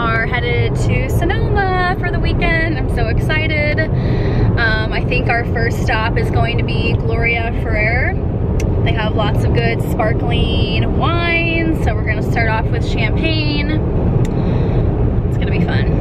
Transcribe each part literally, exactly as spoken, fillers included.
are headed to Sonoma for the weekend. I'm so excited. Um, I think our first stop is going to be Gloria, Ferrer. They have lots of good sparkling wines, so we're gonna start off with champagne. It's gonna be fun.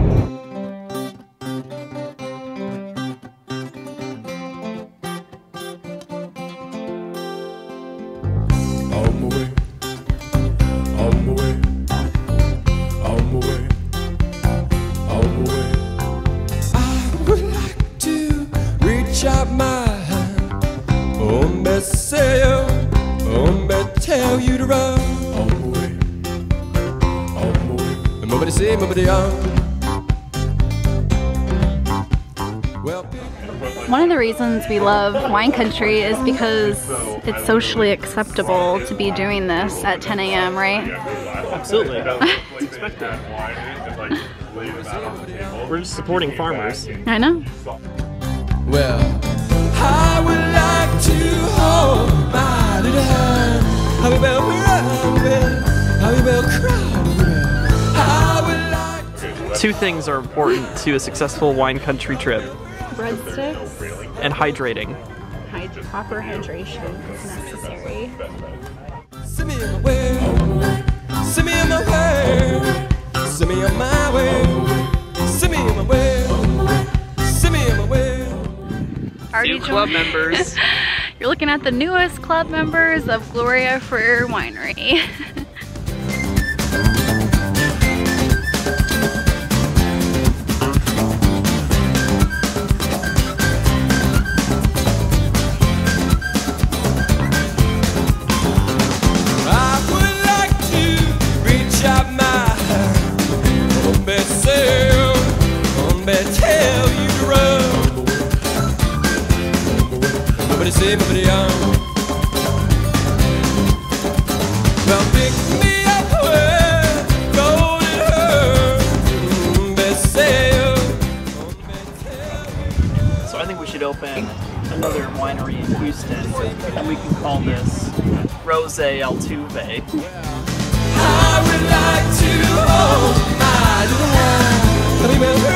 One of the reasons we love wine country is because it's socially acceptable to be doing this at ten A M, right? Absolutely. It's expected. We're just supporting farmers. I know. Well, I would like to hold my little hand. How we will cry, how we will cry. I would like to. Two things are important to a successful wine country trip. Breadsticks. And hydrating. Hyd proper hydration is necessary. Send me on my way. Send me on my way. Send me on my way. Send me on my way. Send me on my way. Already New club joined. members. You're looking at the newest club members of Gloria Ferrer Winery. Well, pick me up where golden her sail. So I think we should open another winery in Houston, and we can call this Rosé Altuve. I would like to hold my little hand. I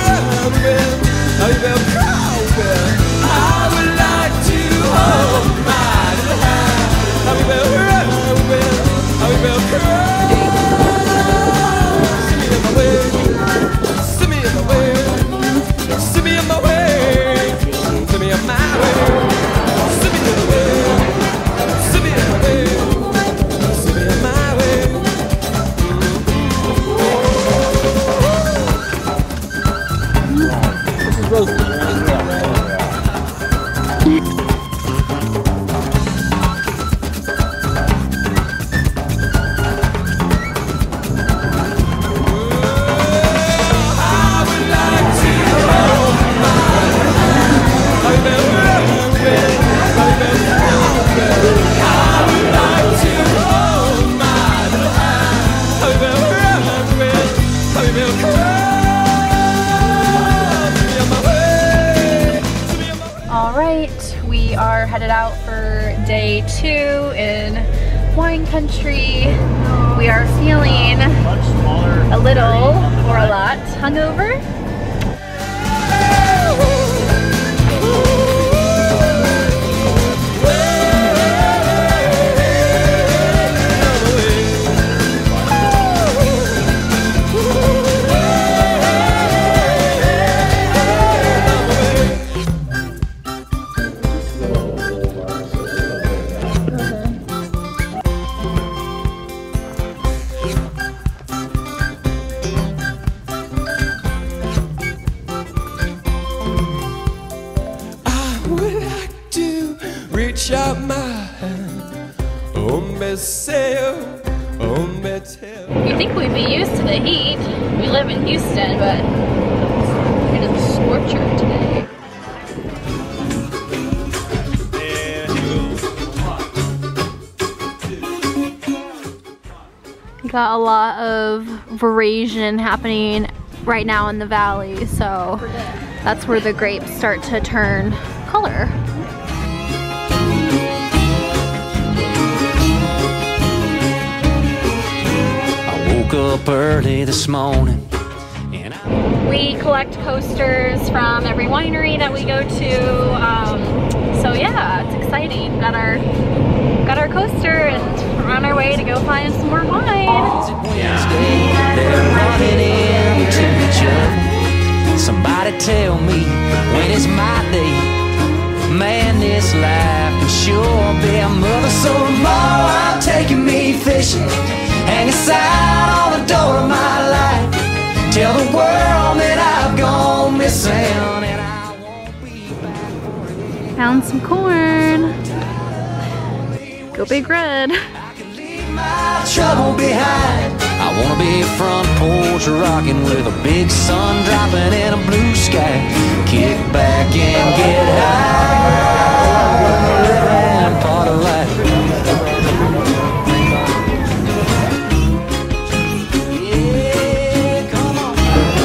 would like to hold my little hand. Send me on my way. Send me on my way. Send me on my way. Send me on my way. Send me on my way. Send me on my way. Send me on my way. This is roasted. We are headed out for day two in wine country. We are feeling a little or a lot hungover. Reach out my hand, hombre sail, hombre tell. You'd think we'd be used to the heat. We live in Houston, but it is a scorcher today. We got a lot of veraison happening right now in the valley, so that's where the grapes start to turn color. Woke up early this morning, We collect coasters from every winery that we go to. Um, so yeah, it's exciting. Got our got our coaster and we're on our way to go find some more wine. They're running into each other. Somebody tell me when it's my day. Man, this life can sure be a mother. So tomorrow I'm taking me fishing. Hang a sign on the door of my life. Tell the world that I've gone missing and I won't be back for it. Found some corn. Go Big Red. I can leave my trouble behind. I wanna be front porch rocking with a big sun dropping in a blue sky. Kick back and get high. And part of life. Yeah, come on.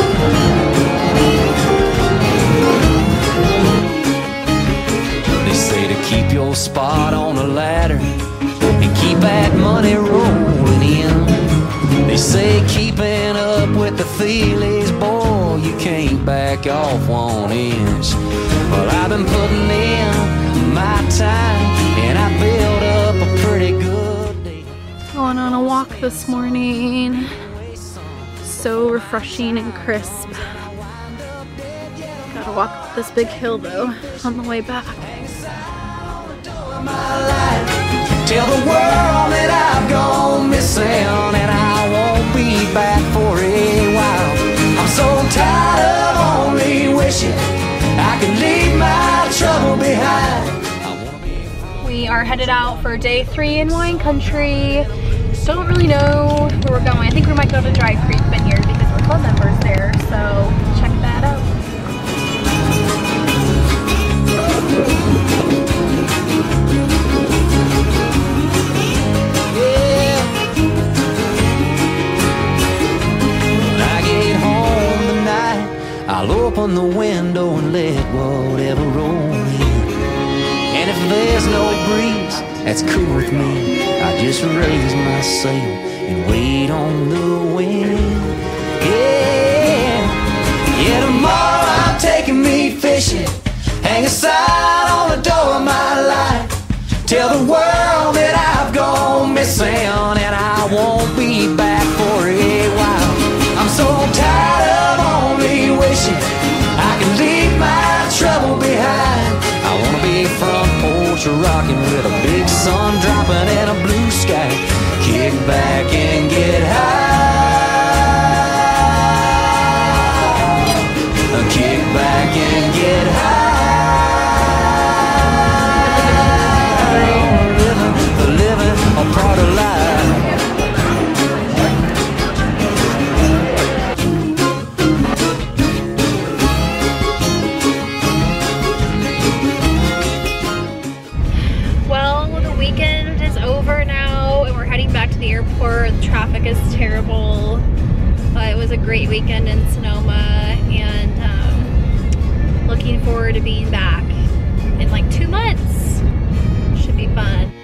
They say to keep your spot on the ladder and keep that money rolling in. They say keeping up with the Thiele's, boy, you can't back off one inch. Well, I've been putting in my time and I built up a pretty good day. Going on a walk this morning. So refreshing and crisp. Gotta walk up this big hill though on the way back. Tell the world that I've gone missing and I won't be back for a while. I'm so tired of only wishing I could leave my trouble behind. We are headed out for day three in wine country. Don't really know where we're going. I think we might go to Dry Creek Vineyard because we're club members there, so check that out. I'll open the window and let whatever roll in. And if there's no breeze, that's cool with me. I just raise my sail and wait on the wind. Yeah, yeah, tomorrow I'm taking me fishing. Hang a sign on the door of my life. Tell the world that I've gone missing and I won't be back for a while. I'm so tired of only wishing I can leave my trouble behind. I wanna be front porch rocking with a big sun dropping in a blue sky. Kick back and get high. Kick back and get high. Living, living a part of life. The airport, the traffic is terrible, but it was a great weekend in Sonoma and um, looking forward to being back in like two months. Should be fun.